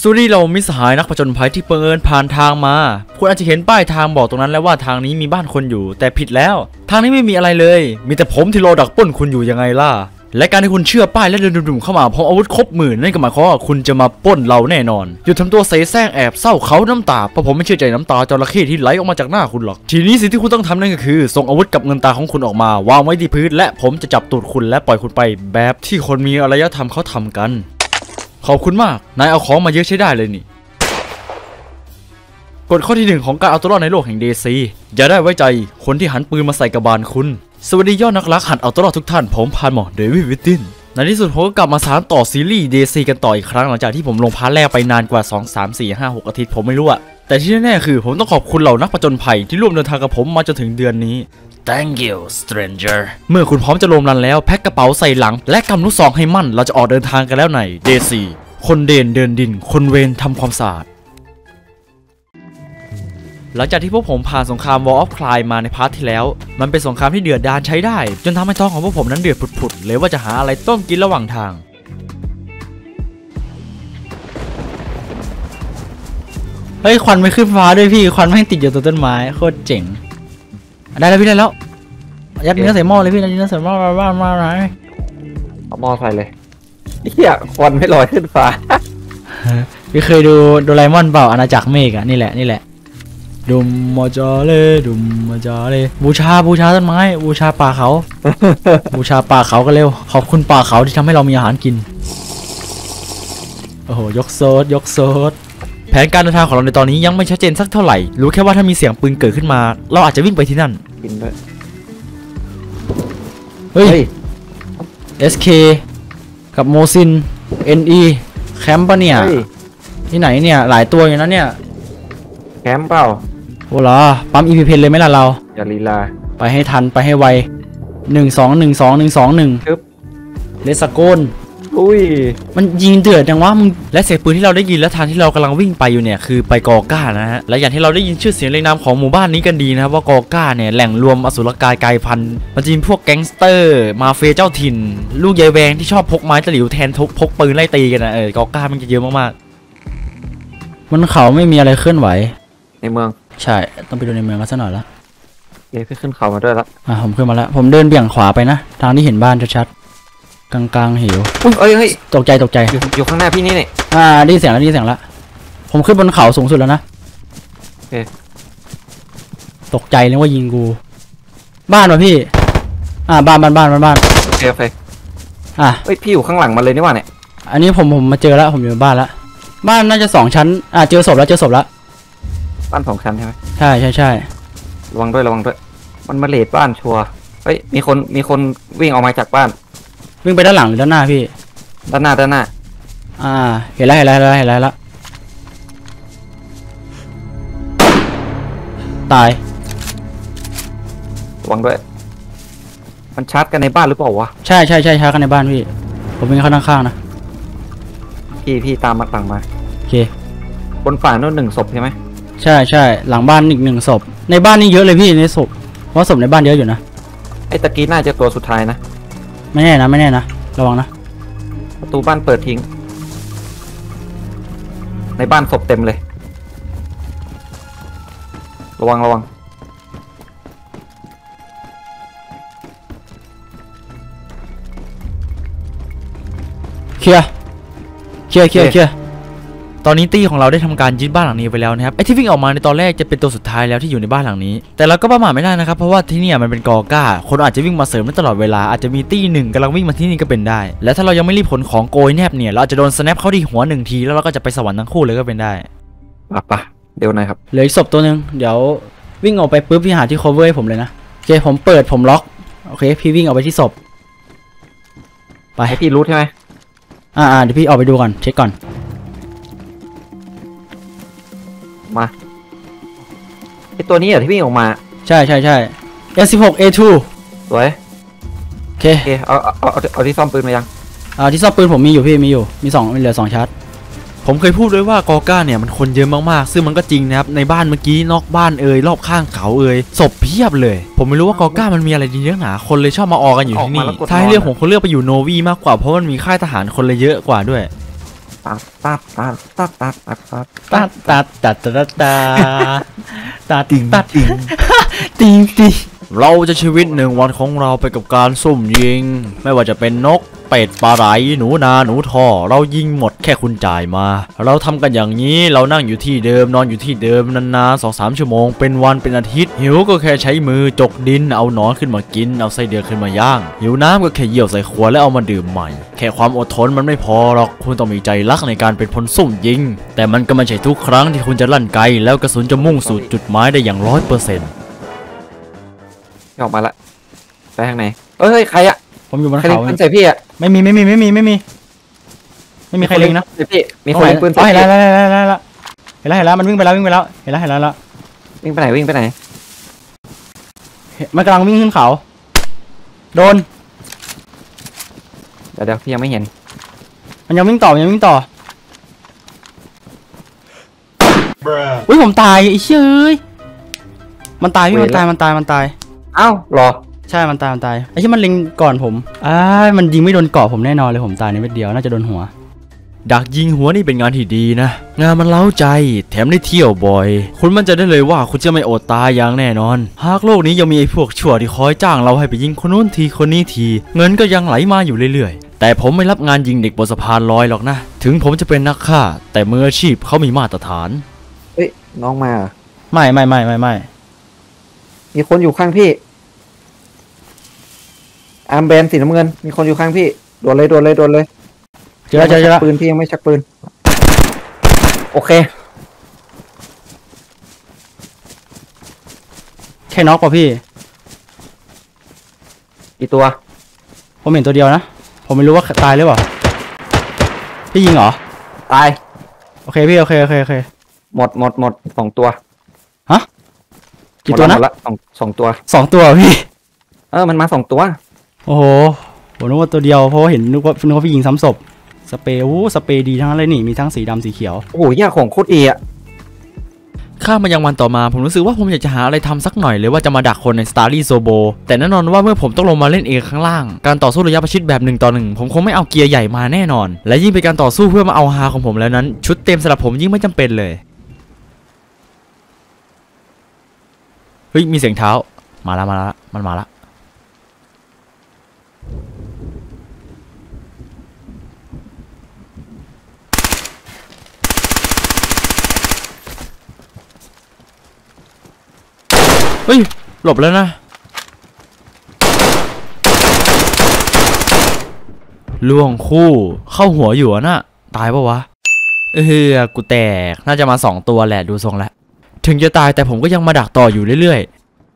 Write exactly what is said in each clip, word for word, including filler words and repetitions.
สวัสดีเรามิสหายนักผจญภัยที่เปิดผ่านทางมาคุณอาจจะเห็นป้ายทางบอกตรงนั้นแล้วว่าทางนี้มีบ้านคนอยู่แต่ผิดแล้วทางนี้ไม่มีอะไรเลยมีแต่ผมที่รอดักปล้นคุณอยู่ยังไงล่ะและการที่คุณเชื่อป้ายและเดินดุ่มเข้ามาพร้อมอาวุธครบมือนั่นก็หมายความว่าคุณจะมาปล้นเราแน่นอนหยุดทำตัวเสแสร้งแอบเศร้าเขาน้ำตาเพราะผมไม่เชื่อใจน้ำตาจระเข้ที่ไหลออกมาจากหน้าคุณหรอกทีนี้สิ่งที่คุณต้องทำนั่นก็คือส่งอาวุธกับเงินตาของคุณออกมาวางไว้ที่พื้นและผมจะจับตูดคุณและปล่อยคุณไปแบบที่คนมีอารยธรรมเขาทำกันขอบคุณมากนายเอาของมาเยอะใช้ได้เลยนี่กฎข้อที่หนึ่งของการเอาตัวรอดในโลกแห่งเดซีอย่าได้ไว้ใจคนที่หันปืนมาใส่กระบาลคุณสวัสดียอดนักลักหัดเอาตัวรอดทุกท่านผมพานหมอเดวิดวิตตินในที่สุดผมก็กลับมาสานต่อซีรีส์เดซีกันต่ออีกครั้งหลังจากที่ผมลงพาร์ทแรกไปนานกว่าสอง สาม สี่ ห้า หกอาทิตย์ผมไม่รู้อะแต่ที่แน่ๆคือผมต้องขอบคุณเหล่านักผจญภัยที่ร่วมเดินทางกับผมมาจนถึงเดือนนี้ Thank you stranger เมื่อคุณพร้อมจะลมรันแล้วแพ็คกระเป๋าใส่หลังและกำลูกซองให้มั่นเราจะออกเดินทางกันแล้วในเดซีคนเดินเดินดินคนเวรทำความสะอาดหลังจากที่พวกผมผ่านสงคราม Wall of Cry มาในพาร์ทที่แล้วมันเป็นสงครามที่เดือดดาลใช้ได้จนทำให้ท้องของพวกผมนั้นเดือดผุดๆเลยว่าจะหาอะไรต้มกินระหว่างทางเฮ้ยควันไม่ขึ้นฟ้าด้วยพี่ควันไม่ติดอยู่ตัวต้นไม้โคตรเจ๋งได้แล้วพี่ได้แล้วยัดเนื้อใส่หม้อเลยพี่ยัดเนื้อใส่หม้อมามาไหนเอาหม้อใส่เลยเฮียควันไม่ลอยขึ้นฟ้าพี่เคยดูโดราเอมอนเปล่าอาณาจักรเมฆอะนี่แหละนี่แหละดุมมาจอเลดุมมาจอเลบูชาบูชาต้นไม้บูชาป่าเขา บูชาป่าเขากันเร็วขอบคุณป่าเขาที่ทำให้เรามีอาหารกินโอ้โหยกโซดยกโซดแผนการเดินทางของเราในตอนนี้ยังไม่ชัดเจนสักเท่าไหร่รู้แค่ว่าถ้ามีเสียงปืนเกิดขึ้นมาเราอาจจะวิ่งไปที่นั่นบินด้วยเฮ้ย เอส เค กับโมซิน เอ็น อี แคมป์ปะเนี่ยที่ไหนเนี่ยหลายตัวอยู่นะเนี่ยแคมป์เปล่าโอ้โหปั๊มอีพีเพนเลยไหมล่ะเราอย่าลีลาไปให้ทันไปให้ไวหนึ่งสองหนึ่งสองหนึ่งสองหนึ่งเลสโกนอุ้ยมันยิงเดือดจังวะมึงและเสียงปืนที่เราได้ยินและทางที่เรากำลังวิ่งไปอยู่เนี่ยคือไปกอก้านะฮะและอย่างที่เราได้ยินชื่อเสียงเรียงนามของหมู่บ้านนี้กันดีนะครับว่ากอก้าเนี่ยแหล่งรวมอสุรกายกายพันธุ์มันจะมีพวกแก๊งสเตอร์มาเฟียเจ้าถิ่นลูกยายแวงที่ชอบพกไม้ตะหลิวแทนทุกพกปืนไล่ตีกันนะเออกอก้ามันจะเยอะมากๆมันเขาไม่มีอะไรเคลื่อนไหวในเมืองใช่ต้องไปดูในเมืองกันสักหน่อยละเดี๋ยวขึ้นเขามาด้วยละอ่ะผมขึ้นมาแล้วผมเดินเบี่ยงขวาไปนะทางที่เห็นบ้านชัดๆกลางๆหิวอุ้ยเอ้ยเฮ้ยตกใจตกใจอยู่ข้างหน้าพี่นี่นี่อ่าได้เสียงแล้วได้เสียงแล้วผมขึ้นบนเขาสูงสุดแล้วนะโอเคตกใจเลยว่ายิงกูบ้านวะพี่อ่าบ้านบ้านบ้านบ้านบ้านโอเคโอเคอ่ะเฮ้ยพี่อยู่ข้างหลังมันเลยนี่ว่าเนี่ยอันนี้ผมผมมาเจอแล้วผมอยู่บ้านแล้วบ้านน่าจะสองชั้นอ่าเจอศพแล้วเจอศพแล้วบ้านสองชั้นใช่ไหมใช่ใช่ใช่ระวังด้วยระวังด้วยมันมาเลดบ้านชัวร์เฮ้ยมีคนมีคนวิ่งออกมาจากบ้านวิ่งไปด้านหลังหรือด้านหน้าพี่ด้านหน้าด้านหน้าอ่าเห็นแล้วเห็นแล้วเห็นแล้วเห็นแล้วตายระวังด้วยมันชาร์จกันในบ้านหรือเปล่าวะใช่ใช่ใช่ชาร์จกันในบ้านพี่ผมวิ่งเข้าด้านข้างนะพี่พี่ตามมาหลังมาโอเคบนฝั่งนู้นหนึ่งศพใช่ไหมใช่ใช่หลังบ้านอีกหนึ่งศพในบ้านนี่เยอะเลยพี่ในศพเพราะศพในบ้านเยอะอยู่นะไอ้ตะกี้น่าจะตัวสุดท้ายนะไม่แน่นะไม่แน่นะระวังนะประตูบ้านเปิดทิ้งในบ้านศพเต็มเลยระวังระวังเคลียร์เคลียร์เคลียร์เคลียร์ตอนนี้ตี้ของเราได้ทำการยึดบ้านหลังนี้ไปแล้วนะครับไอ้ที่วิ่งออกมาในตอนแรกจะเป็นตัวสุดท้ายแล้วที่อยู่ในบ้านหลังนี้แต่เราก็ประมาทไม่ได้นะครับเพราะว่าที่นี่มันเป็นกอก้าคนอาจจะวิ่งมาเสริมได้ตลอดเวลาอาจจะมีตี้หนึ่งกำลังวิ่งมาที่นี่ก็เป็นได้และถ้าเรายังไม่รีบขนของโกยแนบเนี่ยเราอาจจะโดนสแนปเข้าที่หัวหนึ่งทีแล้วเราก็จะไปสวรรค์ทั้งคู่เลยก็เป็นได้ปะปะเดี๋ยวหน่อยครับเหลืออีกศพตัวนึงเดี๋ยววิ่งออกไปปุ๊บพี่หาที่ cover ให้ผมเลยนะโอเคผมเปิดผมล็อกโอเคพี่วิ่งออกไปที่ศพไปให้พี่รู้ใช่ไหมอ่าเดี๋ยวพี่ออกไปดูก่อนเช็คก่อนมาไอตัวนี้เหรอที่วิ่งออกมาใช่ใช่ใช่ เอส สิบหก เอ ทูสวยโอเคโอเคเอาเอาเอาเอาที่ซ่อมปืนมายังอ่าที่ซ่อมปืนผมมีอยู่พี่มีอยู่มีสองมีเหลือสองชาร์จผมเคยพูดด้วยว่ากอก้าเนี่ยมันคนเยอะมากๆซึ่งมันก็จริงนะครับในบ้านเมื่อกี้นอกบ้านเอ่ยรอบข้างเขาเอ่ยศพเพียบเลยผมไม่รู้ว่ากอก้ามันมีอะไรดีเยอะหนาคนเลยชอบมาออกันอยู่ที่นี่ถ้าให้เลือกผมคนเลือกไปอยู่โนวีมากกว่าเพราะมันมีค่ายทหารคนเลยเยอะกว่าด้วยตัดตัดตัดตัดตัดตัดตัดตัดตัดตัดตัดตัดตัดติงตัดติงติงติงเราจะชีวิตหนึ่งวันของเราไปกับการซุ่มยิงไม่ว่าจะเป็นนกเป็ดปลาไหลหนูนาหนูทอเรายิงหมดแค่คุณจ่ายมาเราทำกันอย่างนี้เรานั่งอยู่ที่เดิมนอนอยู่ที่เดิมนานๆสองสามชั่วโมงเป็นวันเป็นอาทิตย์หิวก็แค่ใช้มือจกดินเอาหนอนขึ้นมากินเอาไส้เดือนขึ้นมาย่างหิวน้ำก็แค่เยี่ยวใส่ขวดแล้วเอามาดื่มใหม่แค่ความอดทนมันไม่พอหรอกคุณต้องมีใจรักในการเป็นพลซุ่มยิงแต่มันก็ไม่ใช่ทุกครั้งที่คุณจะลั่นไกแล้วกระสุนจะมุ่งสู่จุดหมายได้อย่างร้อยเปอร์เซ็นต์ออกมาละไปทางไหนเอ้ยใครอะผมอยู่บนใครเล็เขางปืนใส่พี่อะไม่มีไม่มีไม่มีไม่มีไม่มีใครเล็งนะใส่พี่มีคนเล็งปืนใส่เห็นพี่แล้วเห็นแล้วเห็นแล้วเห็นแล้วเห็นแล้วมันวิ่งไปแล้ววิ่งไปแล้วเห็นแล้วเห็นแล้วแล้ววิ่งไปไหนวิ่งไปไหนมันกำลังวิ่งขึ้นเขาโดนเดี๋ยวเดี๋ยวพี่ยังไม่เห็นมันยังวิ่งต่อมันยังวิ่งต่ออุ้ยผมตายไอ้เชื่ยมันตายพี่มันตายมันตายมันตายเอ้าหรอใช่มันตายมันตายไอ้ที่มันเล็งก่อนผมอ้ามันยิงไม่โดนเกาะผมแน่นอนเลยผมตายในเม็ดเดียวน่าจะโดนหัวดักยิงหัวนี่เป็นงานที่ดีนะงานมันเล้าใจแถมได้เที่ยวบ่อยคุณมั่นใจได้เลยว่าคุณจะไม่อดตายอย่างแน่นอนหากโลกนี้ยังมีไอ้พวกชั่วที่คอยจ้างเราให้ไปยิงคนนู้นทีคนนี้ทีเงินก็ยังไหลมาอยู่เรื่อยๆแต่ผมไม่รับงานยิงเด็กบนสะพานลอยหรอกนะถึงผมจะเป็นนักฆ่าแต่มืออาชีพเขามีมาตรฐานเฮ้ยน้องมาเหรอไม่ไม่ไม่ไม่ไม่มีคนอยู่ข้างพี่อาร์มแบนสีน้ำเงินมีคนอยู่ข้างพี่โดนเลยโดนเลยโดนเลยเจอแล้วเจอแล้วเจอแล้วปืนพี่ยังไม่ชักปืนโอเคแค่น็อกป่ะพี่กี่ตัวผมเห็นตัวเดียวนะผมไม่รู้ว่าตายหรือเปล่าพี่ยิงเหรอตายโอเคพี่โอเคโอเคโอเคหมดหมดหมดสองตัวฮะกี่ตัวนะหมดละสองสองตัวสองตัวพี่เออมันมาสองตัวโอ้โหผมนึกว่าตัวเดียวเพราะว่าเห็นนึกว่านึกว่าพี่ยิงซ้ำศพสเปรย์โอ้สเปรย์ดีทั้งนั้นเลยนี่มีทั้งสีดำสีเขียวโอ้โหยาของโคตรดีอะข้ามมายังวันต่อมาผมรู้สึกว่าผมอยากจะหาอะไรทำสักหน่อยเลยว่าจะมาดักคนใน Starry Zobo แต่แน่นอนว่าเมื่อผมต้องลงมาเล่นเองข้างล่างการต่อสู้ระยะประชิดแบบหนึ่งต่อหนึ่งผมคงไม่เอาเกียร์ใหญ่มาแน่นอนและยิ่งเป็นการต่อสู้เพื่อมาเอาฮาของผมแล้วนั้นชุดเต็มสำหรับผมยิ่งไม่จำเป็นเลยเฮ้ยมีเสียงเท้ามาแล้วมาแล้วมันมาแล้วเฮ้ยหลบแล้วนะล่วงคู่เข้าหัวอยู่น่ะตายปะวะเออกูแตกน่าจะมาสองตัวแหละดูทรงแล้วถึงจะตายแต่ผมก็ยังมาดักต่ออยู่เรื่อย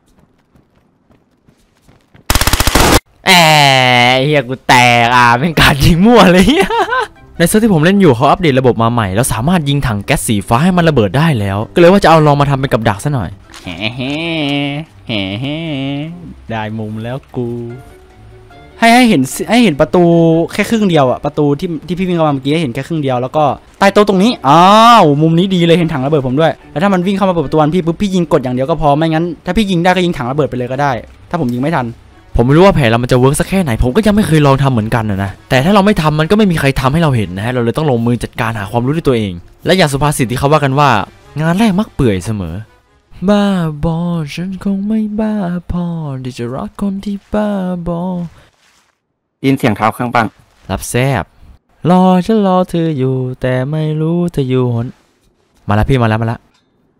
ๆแอบเฮียกูแตกอ่ะเป็นการยิงมั่วเลยในเซิร์ฟที่ผมเล่นอยู่เขาอัปเดตระบบมาใหม่แล้วสามารถยิงถังแก๊สสีฟ้าให้มันระเบิดได้แล้วก็เลยว่าจะเอาลองมาทำเป็นกับดักซะหน่อยแฮ่แฮ่แฮ่แฮ่ได้มุมแล้วกูให้ให้เห็นให้เห็นประตูแค่ครึ่งเดียวอะประตูที่ที่พี่วิ่งเข้ามาเมื่อกี้ให้เห็นแค่ครึ่งเดียวแล้วก็ใต้โต๊ะตรงนี้อ้าวมุมนี้ดีเลยเห็นถังระเบิดผมด้วยแล้วถ้ามันวิ่งเข้ามาเปิดประตูพี่ปุ๊บพี่ยิงกดอย่างเดียวก็พอไม่งั้นถ้าพี่ยิงได้ก็ยิงถังระเบิดไปเลยก็ได้ถ้าผมยิงไม่ทันผมไม่รู้ว่าแผนเรามันจะเวิร์กสักแค่ไหนผมก็ยังไม่เคยลองทำเหมือนกันนะแต่ถ้าเราไม่ทำมันก็ไม่มีใครทำให้เราเห็นนะฮะเราเลยต้องลงมือจัดการหาความรู้ด้วยตัวเองและอย่างสุภาษิตที่เขาว่ากันว่างานแรกมักเปื่อยเสมอบ้าบอฉันคงไม่บ้าพอที่จะรักคนที่บ้าบอยินเสียงเท้าข้างปังรับแซบรอฉันรอเธออยู่แต่ไม่รู้เธออยู่หนมาแล้วพี่มาแล้วมาแล้ว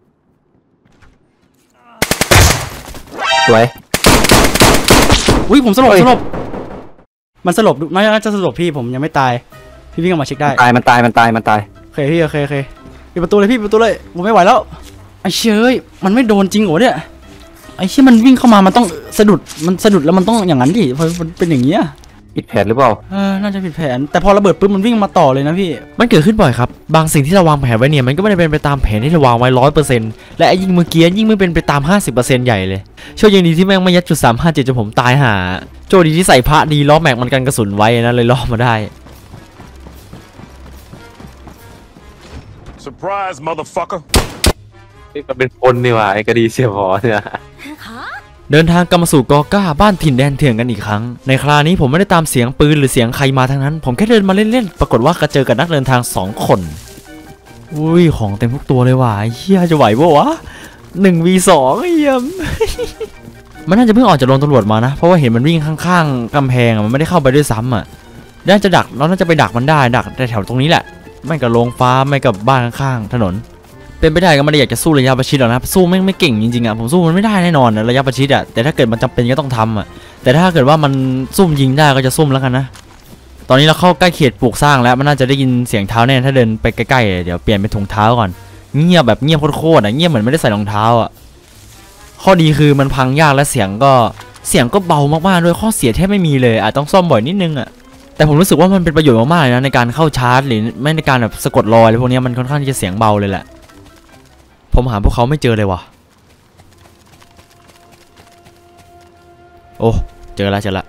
สวยอุ้ยผมสลบสลบมันสลบน่าจะสลบพี่ผมยังไม่ตายพี่วิ่งออกมาเช็คได้ตายมันตายมันตายมันตายโอเคพี่โอเคโอเคปิดประตูเลยพี่ปิดประตูเลยผมไม่ไหวแล้วไอ้เชยมันไม่โดนจริงเหรอเนี่ยไอ้เชี่ยมันวิ่งเข้ามามันต้องสะดุดมันสะดุดแล้วมันต้องอย่างนั้นดิเพราะมันเป็นอย่างเงี้ยผิดแผนหรือเปล่าเออน่าจะผิดแผนแต่พอระเบิดปุ๊บมันวิ่งมาต่อเลยนะพี่มันเกิดขึ้นบ่อยครับบางสิ่งที่เราวางแผนไว้เนี่ยมันก็ไม่ได้เป็นไปตามแผนที่เราวางไว้ร้อยเปอร์เซ็นต์และไอ้ยิงเมื่อกี้ยิ่งไม่เป็นไปตามห้าสิบเปอร์เซ็นต์ใหญ่เลยโชคยังดีที่แม่งไม่ยัดจุดสามห้าเจ็ดจนผมตายห่าโชคดีที่ใส่พระดีล้อแม็กมันกันกระสุนไว้นะเลยล้อมาได้ Surprise motherfucker นี่มันเป็นคนนี่หว่าไอ้กระดีเสียบอเนี่ยเดินทางกลับมาสู่กอก้าบ้านถิ่นแดนเถื่อนกันอีกครั้งในคราวนี้ผมไม่ได้ตามเสียงปืนหรือเสียงใครมาทั้งนั้นผมแค่เดินมาเล่นๆปรากฏว่าก็เจอกับนักเดินทางสองคนอุ้ยของเต็มทุกตัวเลยว่ะเฮียจะไหวปะวะหนึ่งวีสองเฮียมันน่าจะเพิ่งออกจากโรงตำรวจมานะเพราะว่าเห็นมันวิ่งข้างๆกำแพงมันไม่ได้เข้าไปด้วยซ้ำอ่ะน่าจะดักเราน่าจะไปดักมันได้ดักในแถวตรงนี้แหละไม่กับโรงฟ้าไม่กับบ้านข้างๆถนนเป็นไปได้ก็ไม่ได้อยากจะสู้ระยะประชิดหรอกนะสู้ไม่ไม่เก่งจริงๆอ่ะผมสู้มันไม่ได้แน่นอนระยะประชิดอ่ะแต่ถ้าเกิดมันจำเป็นก็ต้องทำอ่ะแต่ถ้าเกิดว่ามันซุ่มยิงได้ก็จะซุ่มแล้วกันนะตอนนี้เราเข้าใกล้เขตปลูกสร้างแล้วมันน่าจะได้ยินเสียงเท้าแน่ถ้าเดินไปใกล้ๆเดี๋ยวเปลี่ยนเป็นถุงเท้าก่อนเงียบแบบเงียบโคตรๆอ่ะเงียบเหมือนไม่ได้ใส่รองเท้าอ่ะข้อดีคือมันพังยากและเสียงก็เสียงก็เบามากๆด้วยข้อเสียแทบไม่มีเลยอาจต้องซ่อมบ่อยนิดนึงอ่ะแต่ผมรู้สึกว่ามันเป็นประโยชน์มากๆเลยนะในการเข้าชาร์จหรือไม่ในการแบบสะกดรอยอะไรพวกนี้มันค่อนข้างที่จะเสียงเบาเลยแหละผมหาพวกเขาไม่เจอเลยว่ะโอ้เจอแล้วเจอแล้ว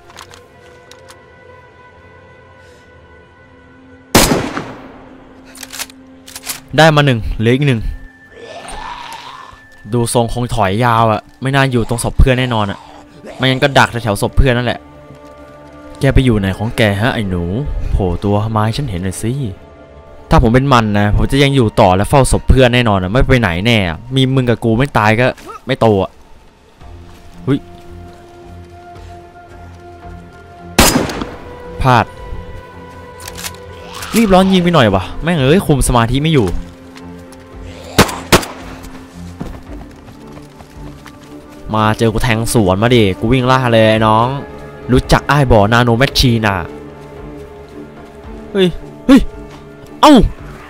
ได้มาหนึ่งเหลืออีกหนึ่งดูทรงคงถอยยาวอะไม่น่าอยู่ตรงศพเพื่อนแน่นอนอะไม่งั้นก็ดักแถวศพเพื่อนนั่นแหละแกไปอยู่ไหนของแกฮะไอ้หนูโผล่ตัวมาให้ฉันเห็นหน่อยสิถ้าผมเป็นมันนะผมจะยังอยู่ต่อและเฝ้าศพเพื่อนแน่นอนอะไม่ไปไหนแน่มีมึงกับกูไม่ตายก็ไม่โตอะหุ้ยพลาดรีบร้อนยิงไปหน่อยวะแม่งเอ้ยคุมสมาธิไม่อยู่มาเจอกูแทงสวนมาดิกูวิ่งล่าเลยน้องรู้จักไอ้บ่อนาโนแมชชีน่ะเฮ้ยเฮ้ยเอ้า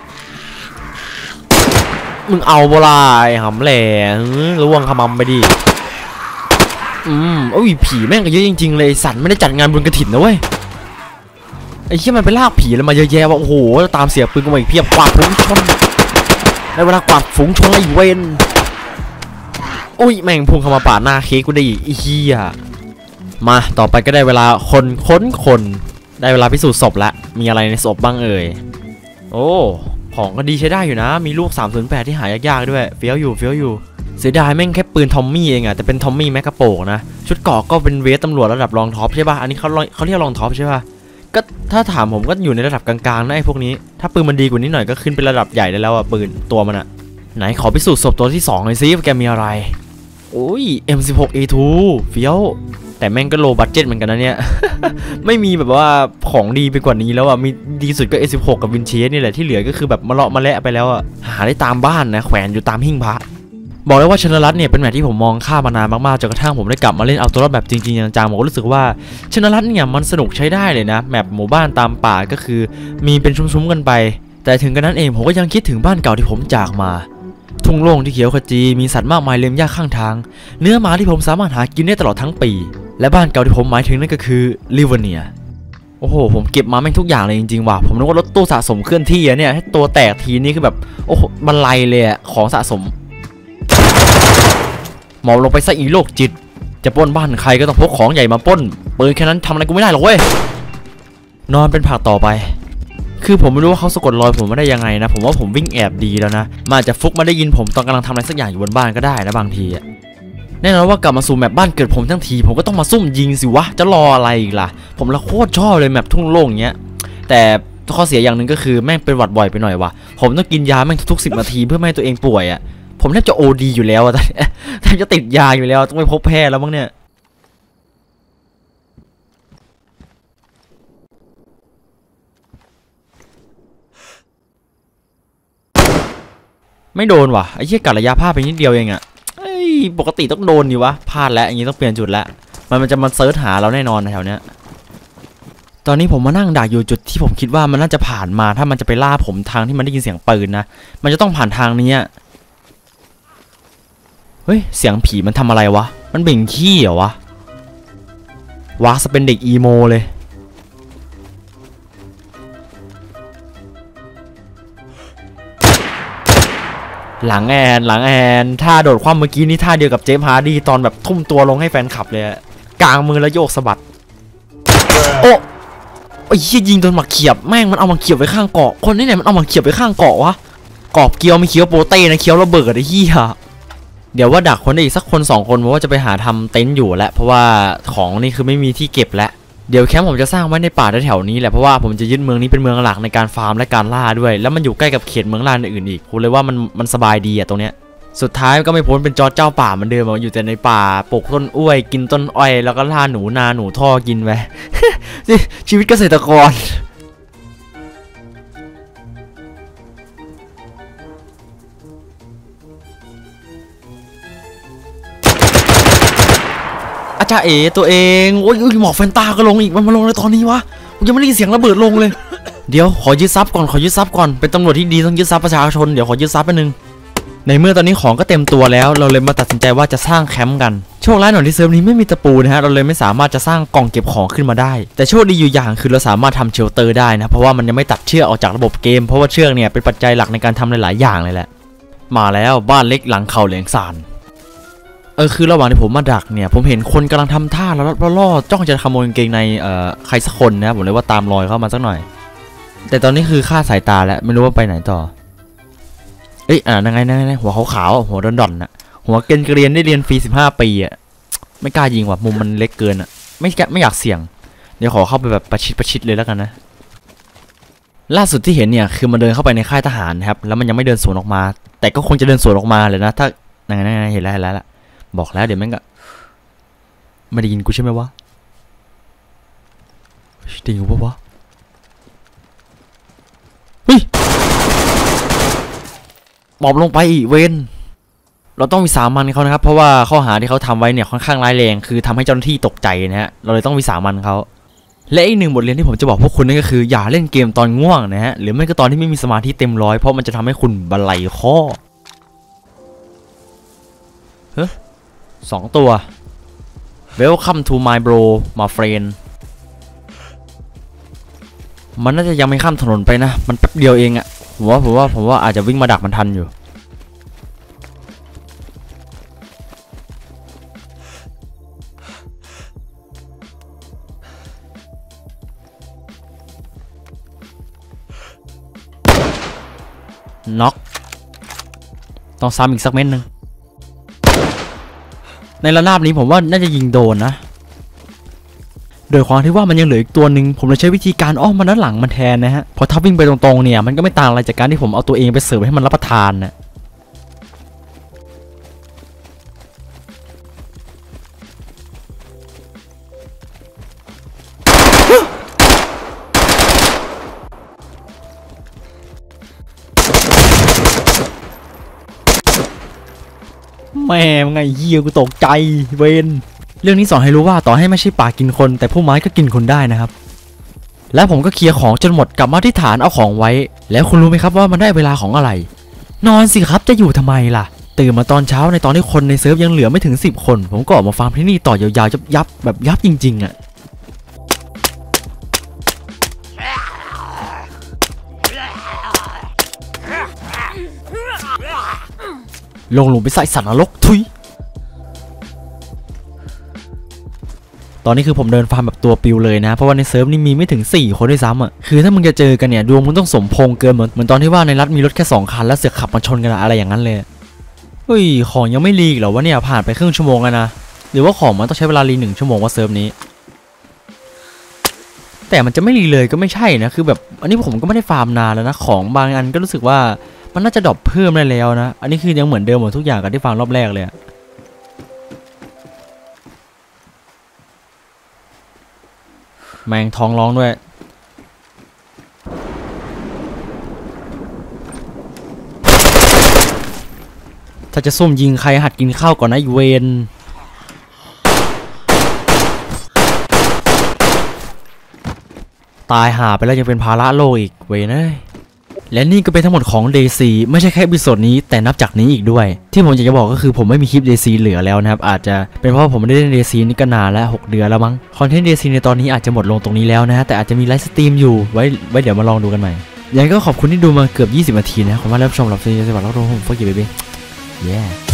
มึงเอาโบราณหำแหล่ระวังขมำไปดิอืมโอ้ยผีแม่งก็เยอะจริงๆเลยสันไม่ได้จัดงานบุญกฐินนะเว้ยไอ้เหี้ยมันไปลากผีแล้วมาเยอะแยะว่ะโอ้โหตามเสียปืนกูมาอีกเพียบกวาดฝูงชนได้เวลากวาดฝูงชนไอ้เวนโอ้ยแม่งพุ่งเข้ามาปาดหน้าเค้กกูได้อีกไอ้เหี้ยมาต่อไปก็ได้เวลาคนค้นคนได้เวลาพิสูจน์ศพละมีอะไรในศพบ้างเอ่ยโอ้ของก็ดีใช้ได้อยู่นะมีลูกสามศูนย์แปดที่หายากๆด้วยเฟี้ยวอยู่เฟี้ยวอยู่เสียดายแม่งแค่ปืนทอมมี่เองอะแต่เป็นทอมมี่แมกกาโปกนะชุดเกราะก็เป็นเวสตำรวจระดับรองท็อปใช่ป่ะอันนี้เขาเขาเรียกรองท็อปใช่ป่ะก็ถ้าถามผมก็อยู่ในระดับกลางๆนะไอ้พวกนี้ถ้าปืนมันดีกว่านี้หน่อยก็ขึ้นเป็นระดับใหญ่ได้แล้วอะปืนตัวมันอะไหนขอพิสูจน์ศพตัวที่สองหน่อยสิว่าแกมีอะไรโอ้ย เอ็ม สิบหก เอ ทู เฟี้ยวแต่แม่งก็โลบัดเจ็ตเหมือนกันนะเนี่ย ไม่มีแบบว่าของดีไปกว่านี้แล้วอ่ะมีดีสุดก็ เอ สิบหก กับวินเชสนี่แหละที่เหลือก็คือแบบมาเลาะมาและไปแล้วอ่ะหาได้ตามบ้านนะแขวนอยู่ตามหิ้งพระบอกเลยว่าชนรัตน์เนี่ยเป็นแมตช์ที่ผมมองข้ามมานานมากๆจนกระทั่งผมได้กลับมาเล่นเอาตัวรอดแบบจริงๆจังๆผมก็รู้สึกว่าชนรัตน์เนี่ยมันสนุกใช้ได้เลยนะแมปหมู่บ้านตามป่าก็คือมีเป็นชุ่มๆกันไปแต่ถึงกันนั้นเองผมก็ยังคิดถึงบ้านเก่าที่ผมจากมาทุ่งโล่งที่เขียวขจีมีสัตว์มากมายเลี้ยงยากข้างทางเนื้อหมาที่ผมสามารถหากินได้ตลอดทั้งปีและบ้านเก่าที่ผมหมายถึงนั่นก็คือลิเวเนียโอ้โหผมเก็บมาแม่งทุกอย่างเลยจริงๆว่ะผมนึกว่ารถตู้สะสมเคลื่อนที่อะเนี่ยให้ตัวแตกทีนี้คือแบบโอ้โหบรรลัยเลยอะของสะสมหมอบลงไปซะอีโลกจิตจะปล้นบ้านใครก็ต้องพกของใหญ่มาปล้นปืนแค่นั้นทำอะไรกูไม่ได้หรอกเว้ยนอนเป็นผักต่อไปคือผมไม่รู้ว่าเขาสะกดรอยผมมาได้ยังไงนะผมว่าผมวิ่งแอบดีแล้วนะมาอาจจะฟุกมาได้ยินผมตอนกำลังทำอะไรสักอย่างอยู่บนบ้านก็ได้นะบางทีอะแน่นอนว่ากลับมาสู่แมปบ้านเกิดผมทั้งทีผมก็ต้องมาซุ่มยิงสิวะจะรออะไรอีกล่ะผมละโคตรชอบเลยแมปทุ่งโล่งเงี้ยแต่ข้อเสียอย่างหนึ่งก็คือแม่งเป็นหวัดบ่อยไปหน่อยวะผมต้องกินยาแม่งทุกๆสิบนาทีเพื่อไม่ให้ตัวเองป่วยอะผมแทบจะโอดีอยู่แล้วอะแทบจะติดยาอยู่แล้วต้องไปพบแพทย์แล้วมั้งเนี่ยไม่โดนว่ะไอ้เหี้ยกัดระยะพลาดไปนิดเดียวเองอะปกติต้องโดนดิวะพลาดแล้วอย่างนี้ต้องเปลี่ยนจุดแล้วมันมันจะมาเซิร์ชหาเราแน่นอนแถวเนี้ยตอนนี้ผมมานั่งดักอยู่จุดที่ผมคิดว่ามันน่าจะผ่านมาถ้ามันจะไปล่าผมทางที่มันได้ยินเสียงปืนนะมันจะต้องผ่านทางนี้เฮ้ยเสียงผีมันทำอะไรวะมันเบ่งขี้เหรอวะวาสเป็นเด็กอีโมเลยหลังแอนหลังแอนท่าโดดความเมื่อกี้นี่ท่าเดียวกับเจมส์ฮาร์ดีตอนแบบทุ่มตัวลงให้แฟนคลับเลยกลางมือแล้วโยกสะบัดโอ้ไอ้เหี้ยยิงโดนหมักเขียบแม่งมันเอาหมักเขียบไว้ข้างเกาะคนนี้เนี่ยมันเอาหมักเขียบไว้ข้างเกาะวะกรอบเกียวไม่เคี้ยวโปเต้นะเคี้ยวระเบิดไอ้เหี้ยเดี๋ยวว่าดักคนได้อีกสักคนสองคนเพราะว่าจะไปหาทำเต็นท์อยู่แล้วเพราะว่าของนี่คือไม่มีที่เก็บแล้วเดี๋ยวแคมป์ผมจะสร้างไว้ในป่าแถวๆนี้แหละเพราะว่าผมจะยึดเมืองนี้เป็นเมืองหลักในการฟาร์มและการล่าด้วยแล้วมันอยู่ใกล้กับเขตเมืองล่าอื่นอีกผมเลยว่ามันมันสบายดีอะตรงเนี้ยสุดท้ายก็ไม่พ้นเป็นจอร์จเจ้าป่าเหมือนเดิมอยู่แต่ในป่าปลูกต้นอ้อยกินต้นอ้อยแล้วก็ล่าหนูนาหนูท่อกินไป ชีวิตเกษตรกรอาจารย์เอ๋ตัวเองโอ้ยหมอกแฟนตาก็ลงอีกมันมาลงในตอนนี้วะยังไม่ได้ยินเสียงระเบิดลงเลยเดี๋ยวขอยึดทรัพย์ก่อนขอยึดทรัพย์ก่อนเป็นตำรวจที่ดีต้องยึดทรัพย์ประชาชนเดี๋ยวขอยึดทรัพย์ไปนึงในเมื่อตอนนี้ของก็เต็มตัวแล้วเราเลยมาตัดสินใจว่าจะสร้างแคมป์กันโชคร้ายหน่อยที่เซิร์ฟนี้ไม่มีตะปูนะฮะเราเลยไม่สามารถจะสร้างกล่องเก็บของขึ้นมาได้แต่โชคดีอยู่อย่างคือเราสามารถทำเชลเตอร์ได้นะเพราะว่ามันยังไม่ตัดเชือกออกจากระบบเกมเพราะว่าเชือกเนี่ยเป็นปัจจัยหลักในการทำหลายๆอย่างเลยแหละมาแล้วบ้านเล็กหลังเขาเหลียงซานเออคือระหว่างที่ผมมาดักเนี่ยผมเห็นคนกำลังทำท่าแล้วล่อจ้องจะขโมยกางเกงในเอ่อใครสักคนนะผมเลยว่าตามรอยเข้ามาสักหน่อยแต่ตอนนี้คือฆ่าสายตาแล้วไม่รู้ว่าไปไหนต่อเอ้ยอ่านั่งไงนั่งไงหัวขาวๆหัวดอนๆน่ะหัวเกณฑ์เรียนได้เรียนฟรีสิบห้าปีอ่ะไม่กล้ายิงว่ะมุมมันเล็กเกินอ่ะไม่ไม่อยากเสี่ยงเดี๋ยวขอเข้าไปแบบประชิดประชิดเลยแล้วกันนะล่าสุดที่เห็นเนี่ยคือมันเดินเข้าไปในค่ายทหารครับแล้วมันยังไม่เดินสวนออกมาแต่ก็คงจะเดินสวนออกมาเลยนะถ้านั่งไงนั่งไงเห็นแล้วเห็นแล้วล่ะบอกแล้วเดี๋ยวแม่งก็ไม่ได้ยินกูใช่ไหมวะได้ยินกูปะวะเฮ้ยบอบลงไปอีกเวนเราต้องวิสามันเขานะครับเพราะว่าข้อหาที่เขาทำไว้เนี่ยค่อนข้างร้ายแรงคือทำให้เจ้าหน้าที่ตกใจนะฮะเราเลยต้องวิสามันเขาและอีกหนึ่งบทเรียนที่ผมจะบอกพวกคุณนั่นก็คืออย่าเล่นเกมตอนง่วงนะฮะหรือไม่ก็ตอนที่ไม่มีสมาธิเต็มร้อยเพราะมันจะทำให้คุณบันไลข้อเฮ้ยสองตัว Welcome to my bro my friend มันน่าจะยังไม่ข้ามถนนไปนะมันแป๊บเดียวเองอะผมว่าผมว่าผมว่าอาจจะวิ่งมาดักมันทันอยู่น็อกต้องซ้ำอีกสักเม็ดนึงในระนาบนี้ผมว่าน่าจะยิงโดนนะโดยความที่ว่ามันยังเหลืออีกตัวหนึ่งผมเลยใช้วิธีการอ้อมมาด้านหลังมันแทนนะฮะพอถ้าวิ่งไปตรงๆเนี่ยมันก็ไม่ต่างอะไรจากการที่ผมเอาตัวเองไปเสิร์ฟให้มันรับประทานนะแม่ไงเฮียกูตกใจเวนเรื่องนี้สอนให้รู้ว่าต่อให้ไม่ใช่ป่ากินคนแต่ผู้ไม้ก็กินคนได้นะครับและผมก็เคลียร์ของจนหมดกลับมาที่ฐานเอาของไว้แล้วคุณรู้ไหมครับว่ามันได้เวลาของอะไรนอนสิครับจะอยู่ทำไมล่ะตื่นมาตอนเช้าในตอนที่คนในเซิร์ฟยังเหลือไม่ถึงสิบคนผมก็ออกมาฟาร์มที่นี่ต่อยาวๆยับๆแบบยับจริงๆอ่ะลงหลุมไปใส่สัตว์นรกทุยตอนนี้คือผมเดินฟาร์มแบบตัวปิวเลยนะเพราะว่าในเซิร์ฟนี่มีไม่ถึงสี่คนด้วยซ้ำอ่ะคือถ้ามึงจะเจอกันเนี่ยดวงมึงต้องสมพงษ์เกินเหมือนเหมือนตอนที่ว่าในรัฐมีรถแค่สองคันแล้วเสือกขับมาชนกันอะไรอย่างนั้นเลยเฮ้ยของยังไม่รีกเหรอวะเนี่ยผ่านไปครึ่งชั่วโมงแล้วนะหรือว่าของมันต้องใช้เวลารีหนึ่งชั่วโมงว่าเซิร์ฟนี้แต่มันจะไม่รีเลยก็ไม่ใช่นะคือแบบอันนี้ผมก็ไม่ได้ฟาร์มนานแล้วนะของบางอันก็รู้สึกว่ามันน่าจะดรอปเพิ่มได้แล้วนะอันนี้คือยังเหมือนเดิมหมดทุกอย่างกับที่ฟาร์มรอบแรกเลยแมงท้องร้องด้วยถ้าจะซุ่มยิงใครหัดกินข้าวก่อนนะอีเวนตายหาไปแล้วยังเป็นภาระโลกอีกเวนเอ้ยและนี่ก็เป็นทั้งหมดของ เดย์ ซี ไม่ใช่แค่อีพิโซดนี้แต่นับจากนี้อีกด้วยที่ผมอยากจะบอกก็คือผมไม่มีคลิป เดย์ ซี เหลือแล้วนะครับอาจจะเป็นเพราะผมไม่ได้เล่น เดย์ ซี นี่ก็นานแล้วหกเดือนแล้วมั้งคอนเทนต์ เดย์ ซี ในตอนนี้อาจจะหมดลงตรงนี้แล้วนะแต่อาจจะมีไลฟ์สตรีมอยู่ไว้ไว้เดี๋ยวมาลองดูกันใหม่ยังไงก็ขอบคุณที่ดูมาเกือบยี่สิบนาทีนะขอบคุณมากแล้วชมรับซีสวัสดีครับทุกคนฟังกี่เบบี้ yeah